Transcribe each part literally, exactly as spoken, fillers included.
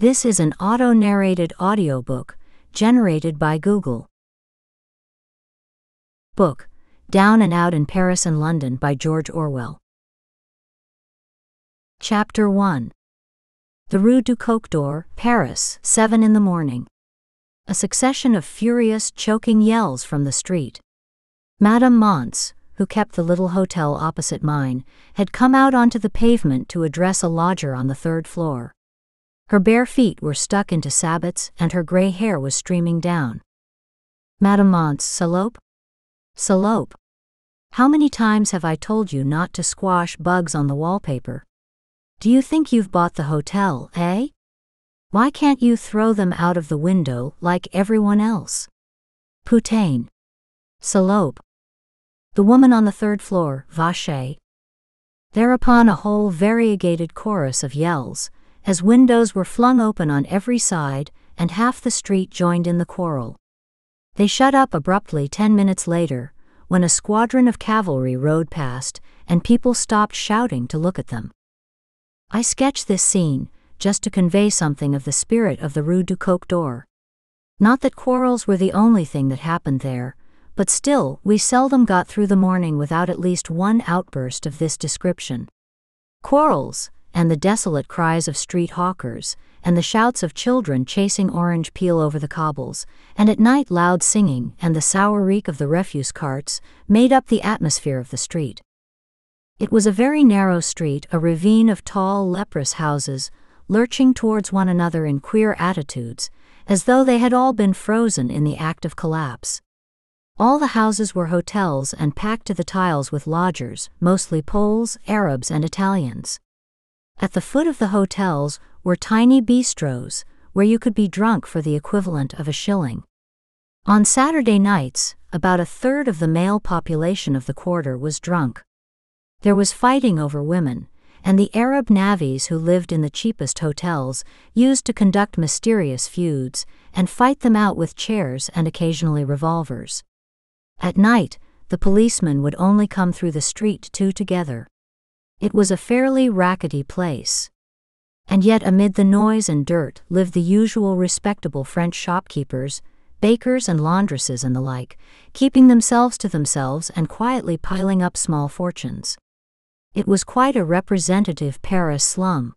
This is an auto-narrated audiobook generated by Google. Book, Down and Out in Paris and London by George Orwell. Chapter one. The Rue du Coq d'Or, Paris, seven in the morning. A succession of furious, choking yells from the street. Madame Mance, who kept the little hotel opposite mine, had come out onto the pavement to address a lodger on the third floor. Her bare feet were stuck into sabots and her gray hair was streaming down. Madame Mance, salope? Salope. How many times have I told you not to squash bugs on the wallpaper? Do you think you've bought the hotel, eh? Why can't you throw them out of the window like everyone else? Putain. Salope. The woman on the third floor, vache. Thereupon a whole variegated chorus of yells, as windows were flung open on every side and half the street joined in the quarrel. They shut up abruptly ten minutes later, when a squadron of cavalry rode past and people stopped shouting to look at them. I sketch this scene just to convey something of the spirit of the Rue du Coq d'Or. Not that quarrels were the only thing that happened there, but still we seldom got through the morning without at least one outburst of this description. Quarrels, and the desolate cries of street hawkers, and the shouts of children chasing orange peel over the cobbles, and at night loud singing and the sour reek of the refuse carts, made up the atmosphere of the street. It was a very narrow street, a ravine of tall, leprous houses, lurching towards one another in queer attitudes, as though they had all been frozen in the act of collapse. All the houses were hotels and packed to the tiles with lodgers, mostly Poles, Arabs, and Italians. At the foot of the hotels were tiny bistros, where you could be drunk for the equivalent of a shilling. On Saturday nights, about a third of the male population of the quarter was drunk. There was fighting over women, and the Arab navvies who lived in the cheapest hotels used to conduct mysterious feuds and fight them out with chairs and occasionally revolvers. At night, the policemen would only come through the street two together. It was a fairly rackety place. And yet amid the noise and dirt lived the usual respectable French shopkeepers, bakers and laundresses and the like, keeping themselves to themselves and quietly piling up small fortunes. It was quite a representative Paris slum.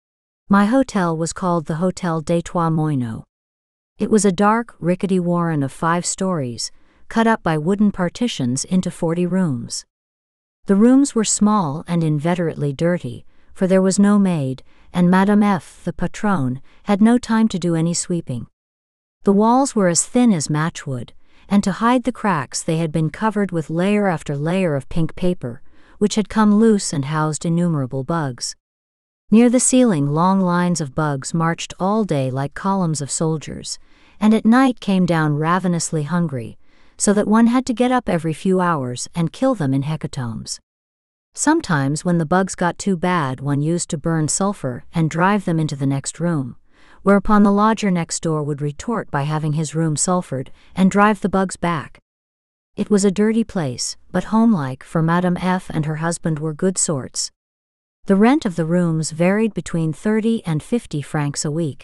My hotel was called the Hotel des Trois Moineaux. It was a dark, rickety warren of five stories, cut up by wooden partitions into forty rooms. The rooms were small and inveterately dirty, for there was no maid, and Madame F., the patronne, had no time to do any sweeping. The walls were as thin as matchwood, and to hide the cracks they had been covered with layer after layer of pink paper, which had come loose and housed innumerable bugs. Near the ceiling long lines of bugs marched all day like columns of soldiers, and at night came down ravenously hungry, so that one had to get up every few hours and kill them in hecatombs. Sometimes when the bugs got too bad one used to burn sulfur and drive them into the next room, whereupon the lodger next door would retort by having his room sulfured and drive the bugs back. It was a dirty place, but homelike, for Madame F. and her husband were good sorts. The rent of the rooms varied between thirty and fifty francs a week.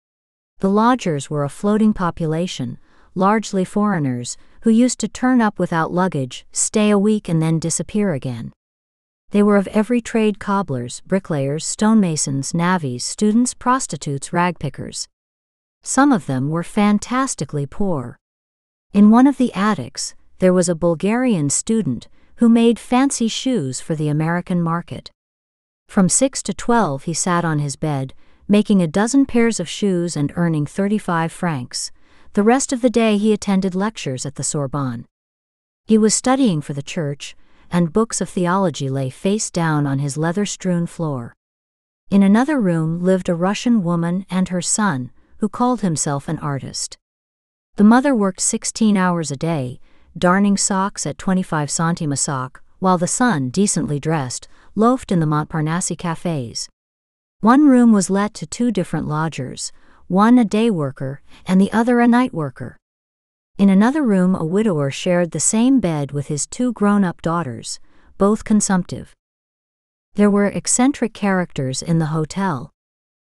The lodgers were a floating population, largely foreigners, who used to turn up without luggage, stay a week and then disappear again. They were of every trade: cobblers, bricklayers, stonemasons, navvies, students, prostitutes, ragpickers. Some of them were fantastically poor. In one of the attics, there was a Bulgarian student who made fancy shoes for the American market. From six to twelve he sat on his bed, making a dozen pairs of shoes and earning thirty-five francs. The rest of the day he attended lectures at the Sorbonne. He was studying for the church, and books of theology lay face down on his leather-strewn floor. In another room lived a Russian woman and her son, who called himself an artist. The mother worked sixteen hours a day, darning socks at twenty-five centimes a sock, while the son, decently dressed, loafed in the Montparnasse cafes. One room was let to two different lodgers, one a day worker and the other a night worker. In another room a widower shared the same bed with his two grown-up daughters, both consumptive. There were eccentric characters in the hotel.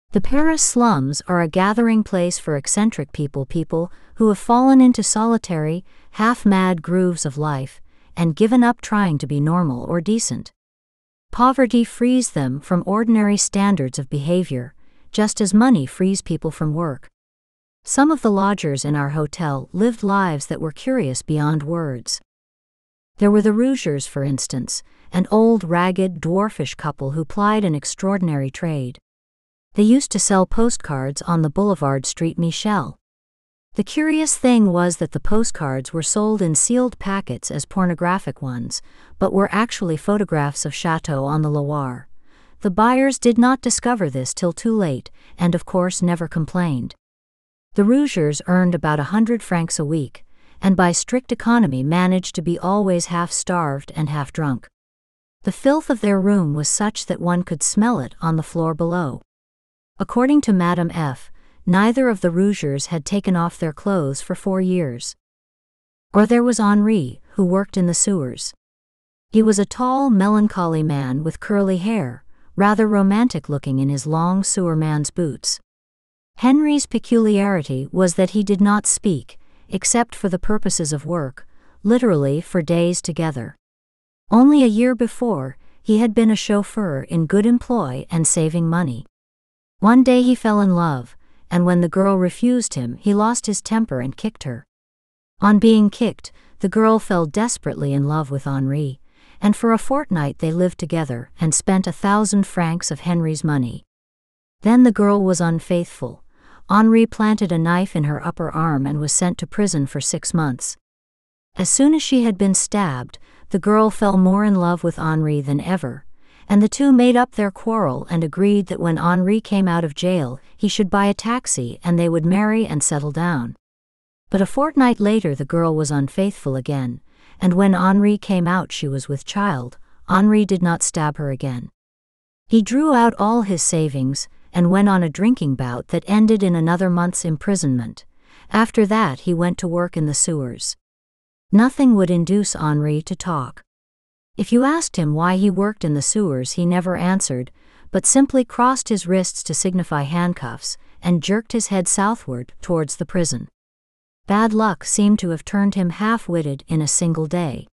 The Paris slums are a gathering place for eccentric people people who have fallen into solitary, half-mad grooves of life, and given up trying to be normal or decent. Poverty frees them from ordinary standards of behavior, just as money frees people from work. Some of the lodgers in our hotel lived lives that were curious beyond words. There were the rougeurs, for instance, an old, ragged, dwarfish couple who plied an extraordinary trade. They used to sell postcards on the boulevard Street Michel. The curious thing was that the postcards were sold in sealed packets as pornographic ones, but were actually photographs of chateaux on the Loire. The buyers did not discover this till too late, and of course never complained. The rougeurs earned about a hundred francs a week, and by strict economy managed to be always half-starved and half-drunk. The filth of their room was such that one could smell it on the floor below. According to Madame F., neither of the rougeurs had taken off their clothes for four years. Or there was Henri, who worked in the sewers. He was a tall, melancholy man with curly hair, rather romantic-looking in his long sewerman's boots. Henri's peculiarity was that he did not speak, except for the purposes of work, literally for days together. Only a year before, he had been a chauffeur in good employ and saving money. One day he fell in love, and when the girl refused him, he lost his temper and kicked her. On being kicked, the girl fell desperately in love with Henri, and for a fortnight they lived together and spent a thousand francs of Henri's money. Then the girl was unfaithful. Henri planted a knife in her upper arm and was sent to prison for six months. As soon as she had been stabbed, the girl fell more in love with Henri than ever, and the two made up their quarrel and agreed that when Henri came out of jail, he should buy a taxi and they would marry and settle down. But a fortnight later the girl was unfaithful again, and when Henri came out she was with child. Henri did not stab her again. He drew out all his savings and went on a drinking bout that ended in another month's imprisonment. After that he went to work in the sewers. Nothing would induce Henri to talk. If you asked him why he worked in the sewers, he never answered, but simply crossed his wrists to signify handcuffs and jerked his head southward towards the prison. Bad luck seemed to have turned him half-witted in a single day.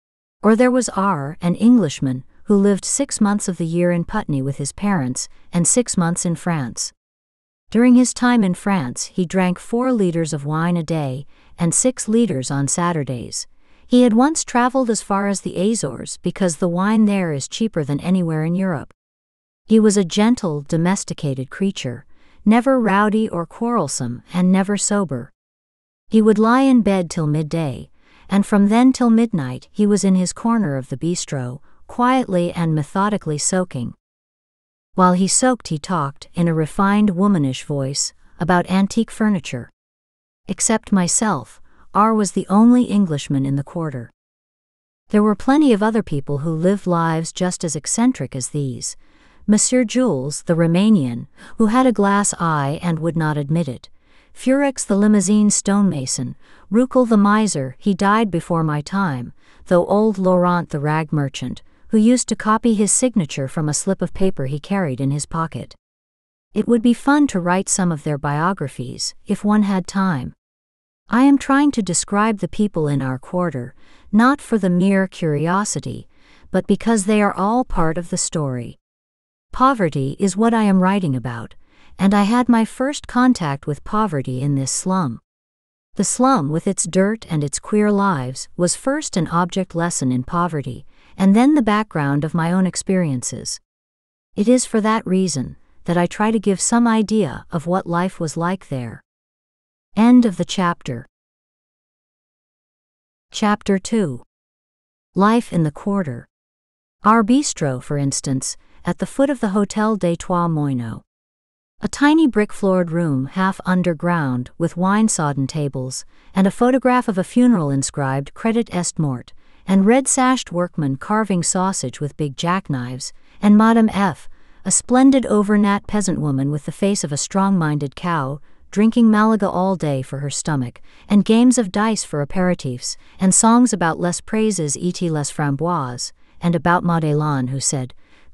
Or there was R., an Englishman, who lived six months of the year in Putney with his parents and six months in France. During his time in France, he drank four liters of wine a day and six liters on Saturdays. He had once traveled as far as the Azores because the wine there is cheaper than anywhere in Europe. He was a gentle, domesticated creature, never rowdy or quarrelsome and never sober. He would lie in bed till midday, and from then till midnight he was in his corner of the bistro, quietly and methodically soaking. While he soaked he talked, in a refined womanish voice, about antique furniture. Except myself, R was the only Englishman in the quarter. There were plenty of other people who lived lives just as eccentric as these. Monsieur Jules, the Romanian, who had a glass eye and would not admit it. Furex, the limousine stonemason. Ruckel, the miser, he died before my time, though old Laurent, the rag merchant, who used to copy his signature from a slip of paper he carried in his pocket. It would be fun to write some of their biographies, if one had time. I am trying to describe the people in our quarter, not for the mere curiosity, but because they are all part of the story. Poverty is what I am writing about, and I had my first contact with poverty in this slum. The slum, with its dirt and its queer lives, was first an object lesson in poverty, and then the background of my own experiences. It is for that reason that I try to give some idea of what life was like there. End of the chapter. Chapter two. Life in the Quarter. Our bistro, for instance, at the foot of the Hôtel des Trois Moineaux. A tiny brick-floored room half underground with wine-sodden tables, and a photograph of a funeral inscribed Credit est mort, and red-sashed workmen carving sausage with big jackknives, and Madame F., a splendid overnat peasant woman with the face of a strong-minded cow, drinking Malaga all day for her stomach, and games of dice for aperitifs, and songs about les praises et les framboises, and about Maud Elan who said,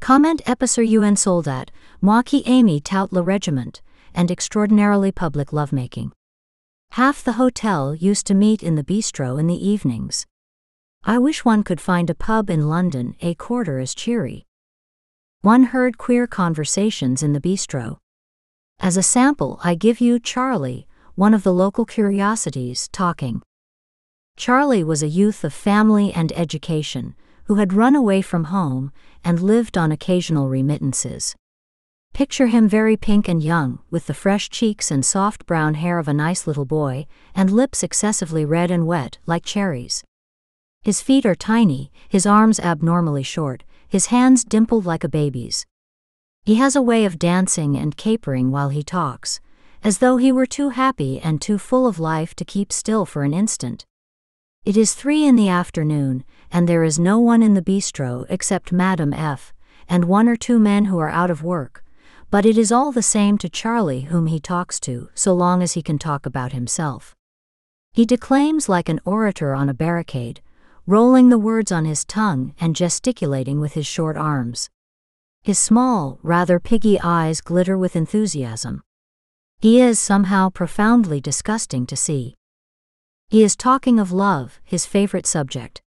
Comment épaisseur un soldat, moi qui aime tout le régiment, and extraordinarily public lovemaking. Half the hotel used to meet in the bistro in the evenings. I wish one could find a pub in London a quarter as cheery. One heard queer conversations in the bistro. As a sample, I give you Charlie, one of the local curiosities, talking. Charlie was a youth of family and education, who had run away from home and lived on occasional remittances. Picture him very pink and young, with the fresh cheeks and soft brown hair of a nice little boy, and lips excessively red and wet, like cherries. His feet are tiny, his arms abnormally short, his hands dimpled like a baby's. He has a way of dancing and capering while he talks, as though he were too happy and too full of life to keep still for an instant. It is three in the afternoon, and there is no one in the bistro except Madame F, and one or two men who are out of work. But it is all the same to Charlie whom he talks to, so long as he can talk about himself. He declaims like an orator on a barricade, rolling the words on his tongue and gesticulating with his short arms. His small, rather piggy eyes glitter with enthusiasm. He is somehow profoundly disgusting to see. He is talking of love, his favorite subject.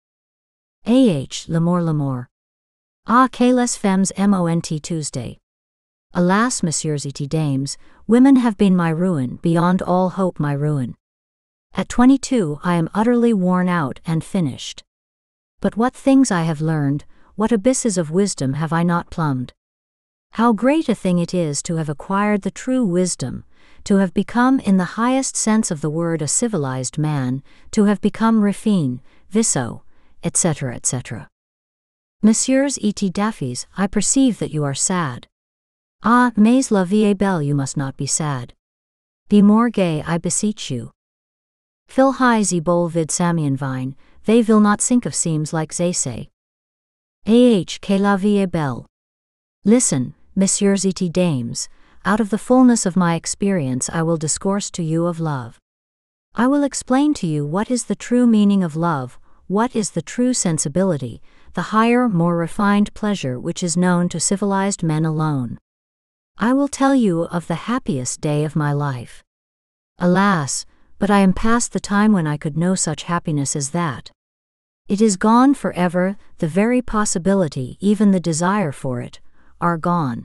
Ah, l'amour, l'amour. Ah, que les femmes mont Tuesday. Alas, messieurs et dames, women have been my ruin, beyond all hope my ruin. At twenty-two I am utterly worn out and finished. But what things I have learned, what abysses of wisdom have I not plumbed. How great a thing it is to have acquired the true wisdom, to have become in the highest sense of the word a civilized man, to have become refin, viso, et cetera et cetera. Messieurs et daffys, I perceive that you are sad. Ah, mais la vie est belle, you must not be sad. Be more gay, I beseech you. Phil high ze bol vid samian vine, they will not sink of seams like they say. Ah, que la vie est belle. Listen, messieurs et dames, out of the fullness of my experience I will discourse to you of love. I will explain to you what is the true meaning of love, what is the true sensibility, the higher, more refined pleasure which is known to civilized men alone. I will tell you of the happiest day of my life. Alas, but I am past the time when I could know such happiness as that. It is gone forever, the very possibility, even the desire for it, are gone.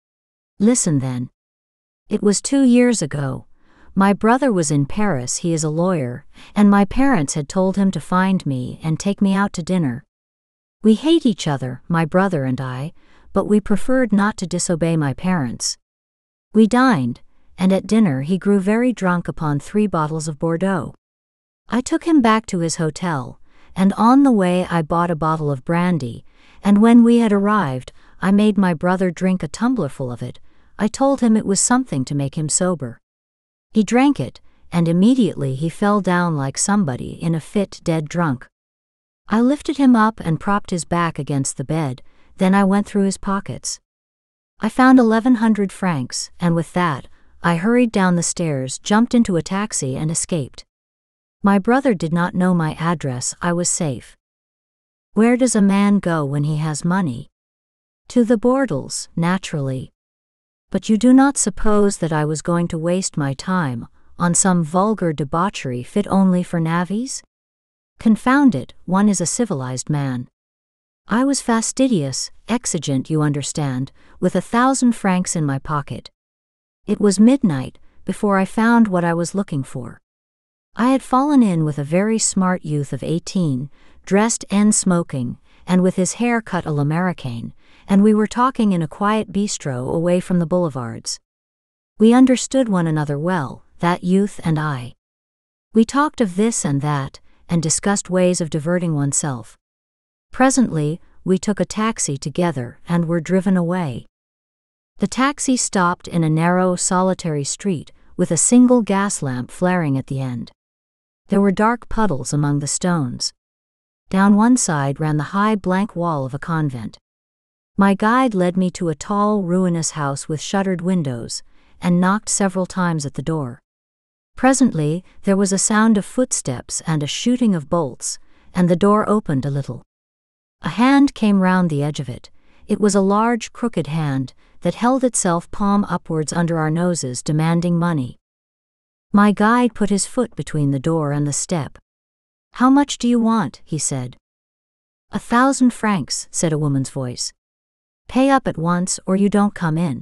Listen then. It was two years ago. My brother was in Paris, he is a lawyer, and my parents had told him to find me and take me out to dinner. We hate each other, my brother and I, but we preferred not to disobey my parents. We dined, and at dinner he grew very drunk upon three bottles of Bordeaux. I took him back to his hotel, and on the way I bought a bottle of brandy, and when we had arrived, I made my brother drink a tumblerful of it. I told him it was something to make him sober. He drank it, and immediately he fell down like somebody in a fit, dead drunk. I lifted him up and propped his back against the bed, then I went through his pockets. I found eleven hundred francs, and with that, I hurried down the stairs, jumped into a taxi and escaped. My brother did not know my address, I was safe. Where does a man go when he has money? To the bordels, naturally. But you do not suppose that I was going to waste my time on some vulgar debauchery fit only for navvies? Confound it, one is a civilized man. I was fastidious, exigent, you understand, with a thousand francs in my pocket. It was midnight before I found what I was looking for. I had fallen in with a very smart youth of eighteen, dressed and smoking, and with his hair cut a l'Americaine, and we were talking in a quiet bistro away from the boulevards. We understood one another well, that youth and I. We talked of this and that, and discussed ways of diverting oneself. Presently, we took a taxi together and were driven away. The taxi stopped in a narrow, solitary street, with a single gas lamp flaring at the end. There were dark puddles among the stones. Down one side ran the high blank wall of a convent. My guide led me to a tall, ruinous house with shuttered windows, and knocked several times at the door. Presently, there was a sound of footsteps and a shooting of bolts, and the door opened a little. A hand came round the edge of it. It was a large, crooked hand that held itself palm upwards under our noses, demanding money. My guide put his foot between the door and the step. "How much do you want?" he said. "A thousand francs," said a woman's voice. "Pay up at once or you don't come in."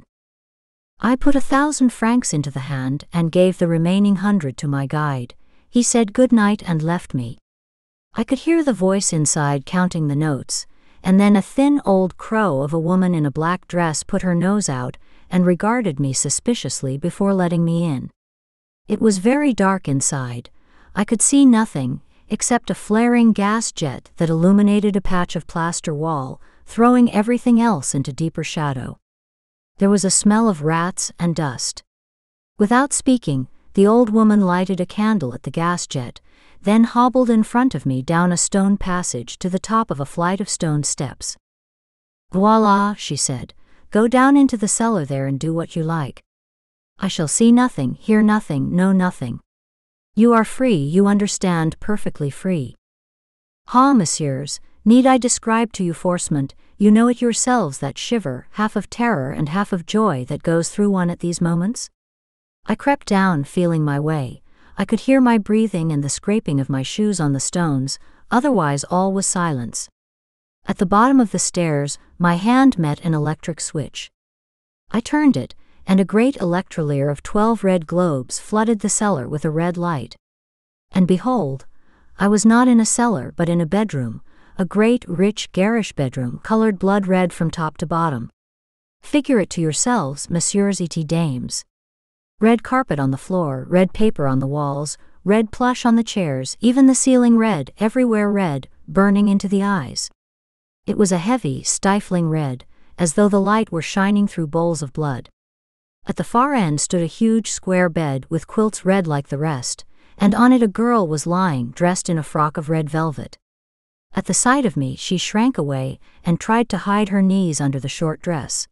I put a thousand francs into the hand and gave the remaining hundred to my guide. He said good night and left me. I could hear the voice inside counting the notes, and then a thin old crow of a woman in a black dress put her nose out and regarded me suspiciously before letting me in. It was very dark inside. I could see nothing except a flaring gas jet that illuminated a patch of plaster wall, throwing everything else into deeper shadow. There was a smell of rats and dust. Without speaking, the old woman lighted a candle at the gas jet, then hobbled in front of me down a stone passage to the top of a flight of stone steps. "Voila," she said, "go down into the cellar there and do what you like. I shall see nothing, hear nothing, know nothing. You are free, you understand, perfectly free. Ha, messieurs, need I describe to you forcement? You know it yourselves, that shiver, half of terror and half of joy, that goes through one at these moments?" I crept down, feeling my way. I could hear my breathing and the scraping of my shoes on the stones, otherwise all was silence. At the bottom of the stairs, my hand met an electric switch. I turned it, and a great electrolier of twelve red globes flooded the cellar with a red light. And behold, I was not in a cellar but in a bedroom, a great, rich, garish bedroom, colored blood red from top to bottom. Figure it to yourselves, messieurs et dames. Red carpet on the floor, red paper on the walls, red plush on the chairs, even the ceiling red, everywhere red, burning into the eyes. It was a heavy, stifling red, as though the light were shining through bowls of blood. At the far end stood a huge square bed with quilts red like the rest, and on it a girl was lying, dressed in a frock of red velvet. At the sight of me she shrank away and tried to hide her knees under the short dress.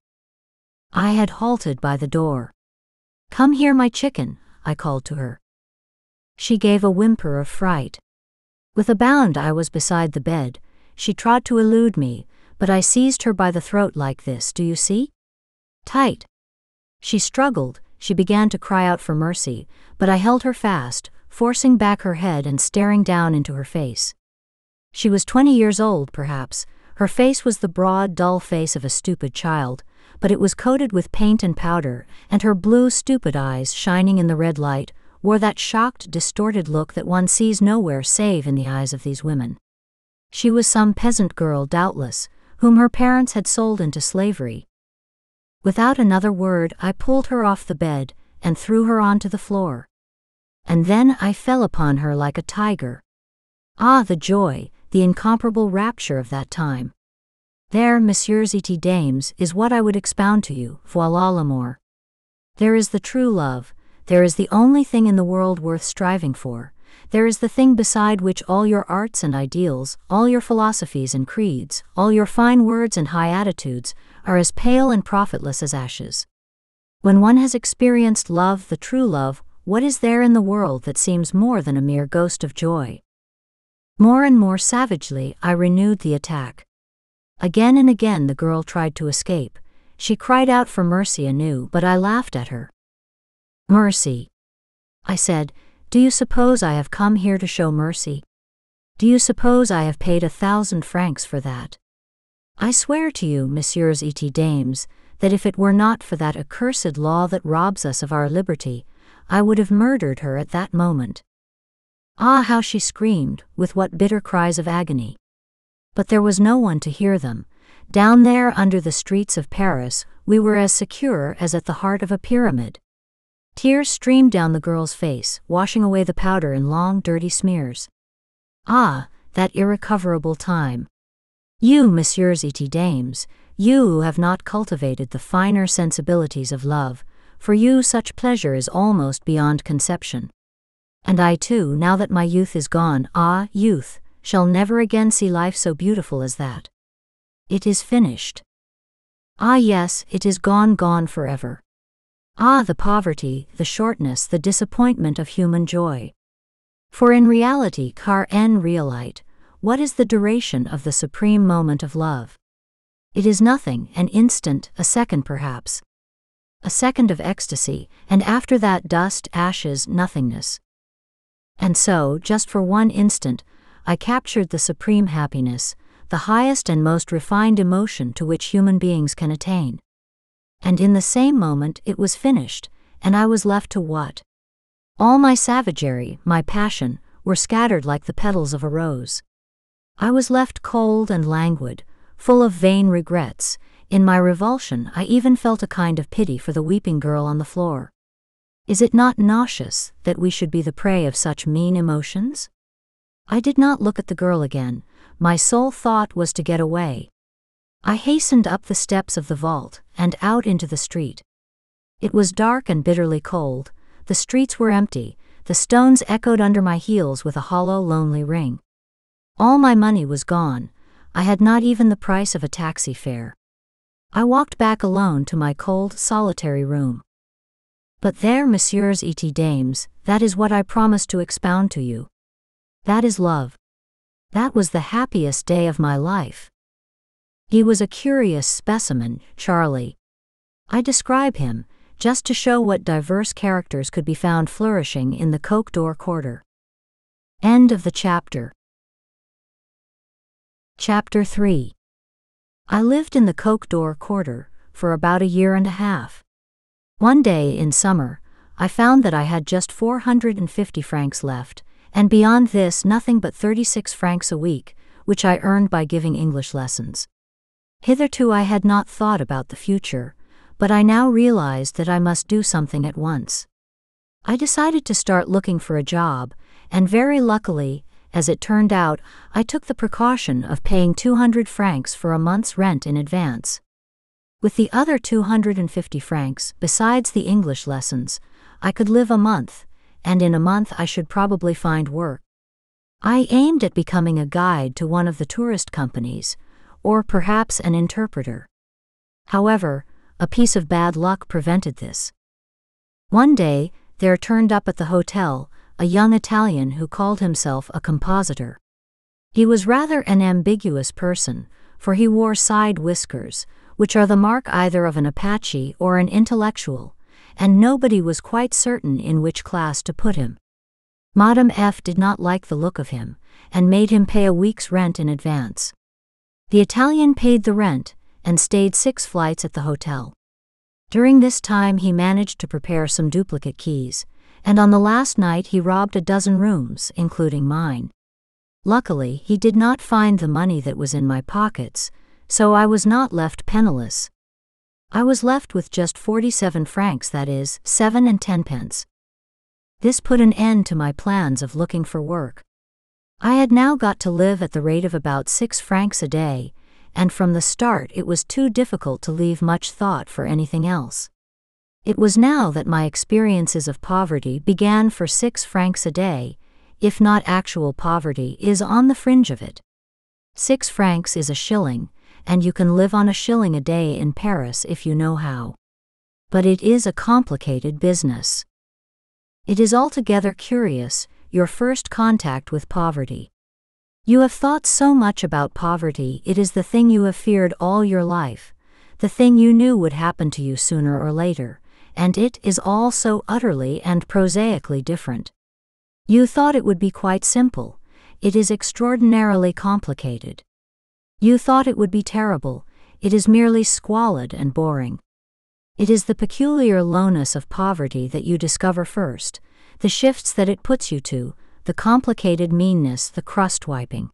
I had halted by the door. "Come here, my chicken," I called to her. She gave a whimper of fright. With a bound I was beside the bed. She tried to elude me, but I seized her by the throat like this, do you see? Tight. She struggled, she began to cry out for mercy, but I held her fast, forcing back her head and staring down into her face. She was twenty years old, perhaps. Her face was the broad, dull face of a stupid child, but it was coated with paint and powder, and her blue, stupid eyes, shining in the red light, wore that shocked, distorted look that one sees nowhere save in the eyes of these women. She was some peasant girl, doubtless, whom her parents had sold into slavery. Without another word, I pulled her off the bed and threw her onto the floor. And then I fell upon her like a tiger. Ah, the joy, the incomparable rapture of that time. There, messieurs et dames, is what I would expound to you, voilà l'amour. There is the true love, there is the only thing in the world worth striving for, there is the thing beside which all your arts and ideals, all your philosophies and creeds, all your fine words and high attitudes, are as pale and profitless as ashes. When one has experienced love, the true love, what is there in the world that seems more than a mere ghost of joy? More and more savagely, I renewed the attack. Again and again the girl tried to escape. She cried out for mercy anew, but I laughed at her. "Mercy," I said, "do you suppose I have come here to show mercy? Do you suppose I have paid a thousand francs for that? I swear to you, messieurs et dames, that if it were not for that accursed law that robs us of our liberty, I would have murdered her at that moment." Ah, how she screamed, with what bitter cries of agony. But there was no one to hear them. Down there under the streets of Paris, we were as secure as at the heart of a pyramid. Tears streamed down the girl's face, washing away the powder in long, dirty smears. Ah, that irrecoverable time. You, messieurs et dames, you who have not cultivated the finer sensibilities of love, for you such pleasure is almost beyond conception. And I too, now that my youth is gone, ah, youth, shall never again see life so beautiful as that. It is finished. Ah yes, it is gone, gone forever. Ah, the poverty, the shortness, the disappointment of human joy. For in reality, car en realite, what is the duration of the supreme moment of love? It is nothing, an instant, a second perhaps. A second of ecstasy, and after that dust, ashes, nothingness. And so, just for one instant, I captured the supreme happiness, the highest and most refined emotion to which human beings can attain. And in the same moment it was finished, and I was left to what? All my savagery, my passion, were scattered like the petals of a rose. I was left cold and languid, full of vain regrets. In my revulsion I even felt a kind of pity for the weeping girl on the floor. Is it not nauseous that we should be the prey of such mean emotions? I did not look at the girl again. My sole thought was to get away. I hastened up the steps of the vault and out into the street. It was dark and bitterly cold. The streets were empty. The stones echoed under my heels with a hollow, lonely ring. All my money was gone. I had not even the price of a taxi fare. I walked back alone to my cold, solitary room. But there, messieurs et dames, that is what I promised to expound to you. That is love. That was the happiest day of my life. He was a curious specimen, Charlie. I describe him, just to show what diverse characters could be found flourishing in the Coke Door quarter. End of the chapter. Chapter three. I lived in the Coke Door quarter for about a year and a half. One day in summer, I found that I had just four hundred fifty francs left, and beyond this nothing but thirty-six francs a week, which I earned by giving English lessons. Hitherto I had not thought about the future, but I now realized that I must do something at once. I decided to start looking for a job, and very luckily, as it turned out, I took the precaution of paying two hundred francs for a month's rent in advance. With the other two hundred fifty francs, besides the English lessons, I could live a month, and in a month I should probably find work. I aimed at becoming a guide to one of the tourist companies, or perhaps an interpreter. However, a piece of bad luck prevented this. One day, there turned up at the hotel a young Italian who called himself a compositor. He was rather an ambiguous person, for he wore side whiskers, which are the mark either of an Apache or an intellectual, and nobody was quite certain in which class to put him. Madame F. did not like the look of him, and made him pay a week's rent in advance. The Italian paid the rent, and stayed six flights at the hotel. During this time he managed to prepare some duplicate keys, and on the last night he robbed a dozen rooms, including mine. Luckily, he did not find the money that was in my pockets, so I was not left penniless. I was left with just forty-seven francs, that is, seven and tenpence. This put an end to my plans of looking for work. I had now got to live at the rate of about six francs a day, and from the start it was too difficult to leave much thought for anything else. It was now that my experiences of poverty began, for six francs a day, if not actual poverty, is on the fringe of it. Six francs is a shilling, and you can live on a shilling a day in Paris if you know how. But it is a complicated business. It is altogether curious, your first contact with poverty. You have thought so much about poverty, it is the thing you have feared all your life, the thing you knew would happen to you sooner or later, and it is all so utterly and prosaically different. You thought it would be quite simple. It is extraordinarily complicated. You thought it would be terrible. It is merely squalid and boring. It is the peculiar lowness of poverty that you discover first, the shifts that it puts you to, the complicated meanness, the crust-wiping.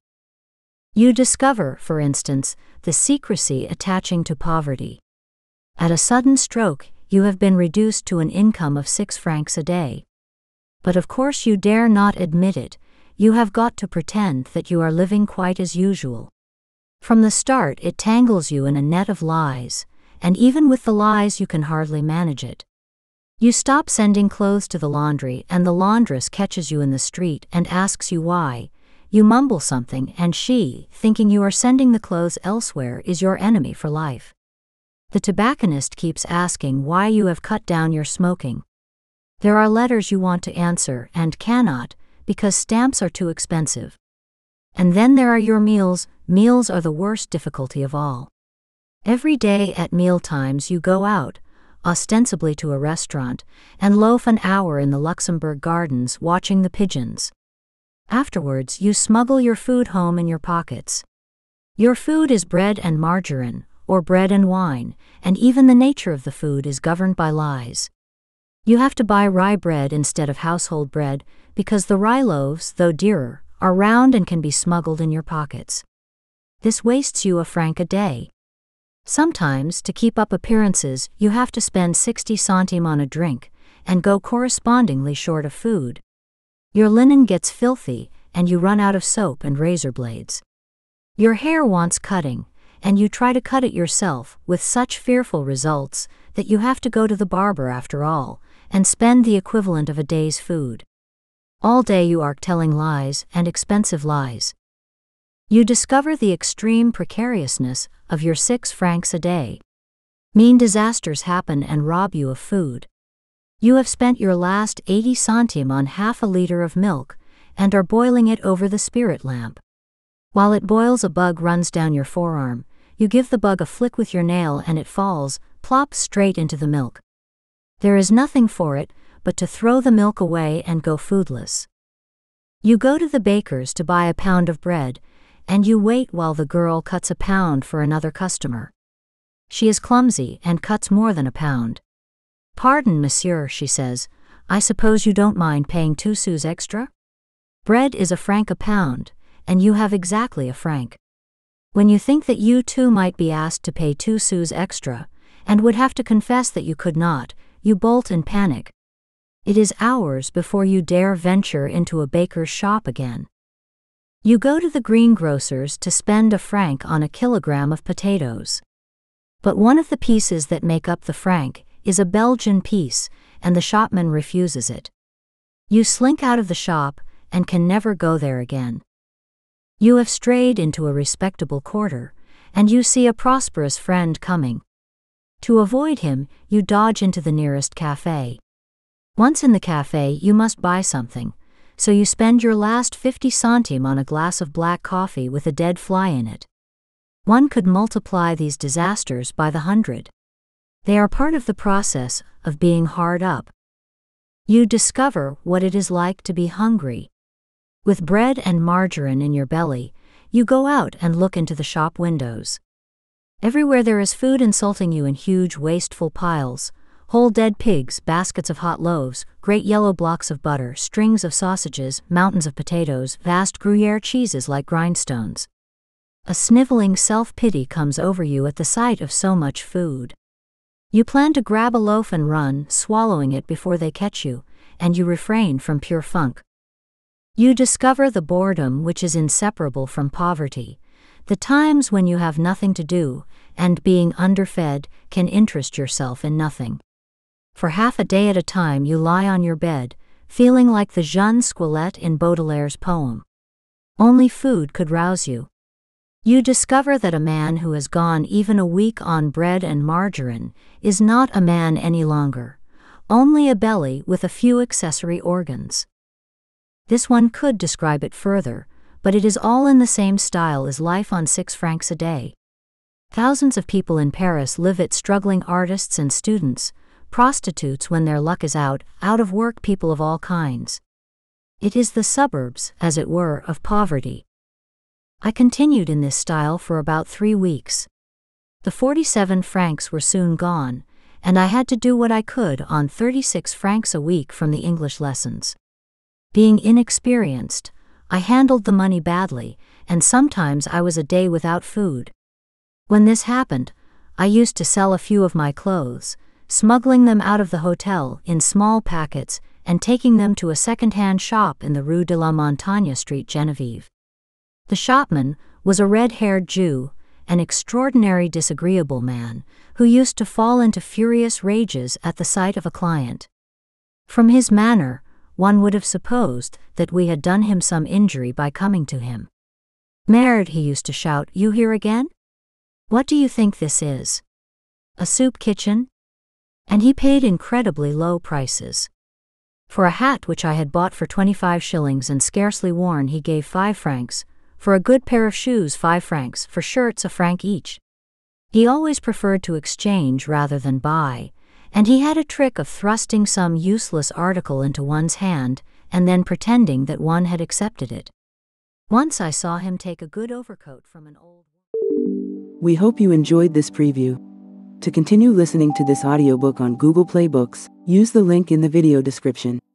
You discover, for instance, the secrecy attaching to poverty. At a sudden stroke, you have been reduced to an income of six francs a day. But of course you dare not admit it. You have got to pretend that you are living quite as usual. From the start it tangles you in a net of lies, and even with the lies you can hardly manage it. You stop sending clothes to the laundry and the laundress catches you in the street and asks you why. You mumble something and she, thinking you are sending the clothes elsewhere, is your enemy for life. The tobacconist keeps asking why you have cut down your smoking. There are letters you want to answer and cannot, because stamps are too expensive. And then there are your meals. Meals are the worst difficulty of all. Every day at mealtimes you go out, ostensibly to a restaurant, and loaf an hour in the Luxembourg Gardens watching the pigeons. Afterwards you smuggle your food home in your pockets. Your food is bread and margarine, or bread and wine, and even the nature of the food is governed by lies. You have to buy rye bread instead of household bread, because the rye loaves, though dearer, are round and can be smuggled in your pockets. This wastes you a franc a day. Sometimes, to keep up appearances, you have to spend sixty centimes on a drink, and go correspondingly short of food. Your linen gets filthy, and you run out of soap and razor blades. Your hair wants cutting, and you try to cut it yourself, with such fearful results that you have to go to the barber after all, and spend the equivalent of a day's food. All day you are telling lies, and expensive lies. You discover the extreme precariousness of your six francs a day. Mean disasters happen and rob you of food. You have spent your last eighty centimes on half a liter of milk, and are boiling it over the spirit lamp. While it boils, a bug runs down your forearm. You give the bug a flick with your nail and it falls, plops straight into the milk. There is nothing for it but to throw the milk away and go foodless. You go to the baker's to buy a pound of bread, and you wait while the girl cuts a pound for another customer. She is clumsy and cuts more than a pound. "Pardon, monsieur," she says, "I suppose you don't mind paying two sous extra?" Bread is a franc a pound, and you have exactly a franc. When you think that you too might be asked to pay two sous extra, and would have to confess that you could not, you bolt in panic. It is hours before you dare venture into a baker's shop again. You go to the greengrocer's to spend a franc on a kilogram of potatoes. But one of the pieces that make up the franc is a Belgian piece, and the shopman refuses it. You slink out of the shop, and can never go there again. You have strayed into a respectable quarter, and you see a prosperous friend coming. To avoid him, you dodge into the nearest cafe. Once in the cafe, you must buy something, so you spend your last fifty centimes on a glass of black coffee with a dead fly in it. One could multiply these disasters by the hundred. They are part of the process of being hard up. You discover what it is like to be hungry. With bread and margarine in your belly, you go out and look into the shop windows. Everywhere there is food insulting you in huge wasteful piles: whole dead pigs, baskets of hot loaves, great yellow blocks of butter, strings of sausages, mountains of potatoes, vast Gruyere cheeses like grindstones. A sniveling self-pity comes over you at the sight of so much food. You plan to grab a loaf and run, swallowing it before they catch you, and you refrain from pure funk. You discover the boredom which is inseparable from poverty, the times when you have nothing to do, and being underfed, can interest yourself in nothing. For half a day at a time you lie on your bed, feeling like the jeune squelette in Baudelaire's poem. Only food could rouse you. You discover that a man who has gone even a week on bread and margarine is not a man any longer, only a belly with a few accessory organs. This one could describe it further, but it is all in the same style as life on six francs a day. Thousands of people in Paris live it: struggling artists and students, prostitutes when their luck is out, out of work people of all kinds. It is the suburbs, as it were, of poverty. I continued in this style for about three weeks. The forty-seven francs were soon gone, and I had to do what I could on thirty-six francs a week from the English lessons. Being inexperienced, I handled the money badly, and sometimes I was a day without food. When this happened, I used to sell a few of my clothes, smuggling them out of the hotel in small packets and taking them to a second-hand shop in the Rue de la Montagne Street, Genevieve. The shopman was a red-haired Jew, an extraordinary disagreeable man, who used to fall into furious rages at the sight of a client. From his manner, one would have supposed that we had done him some injury by coming to him. "Merde," he used to shout, "you here again? What do you think this is? A soup kitchen?" And he paid incredibly low prices. For a hat which I had bought for twenty-five shillings and scarcely worn, he gave five francs, for a good pair of shoes five francs, for shirts a franc each. He always preferred to exchange rather than buy, and he had a trick of thrusting some useless article into one's hand and then pretending that one had accepted it. Once I saw him take a good overcoat from an old... We hope you enjoyed this preview. To continue listening to this audiobook on Google Play Books, use the link in the video description.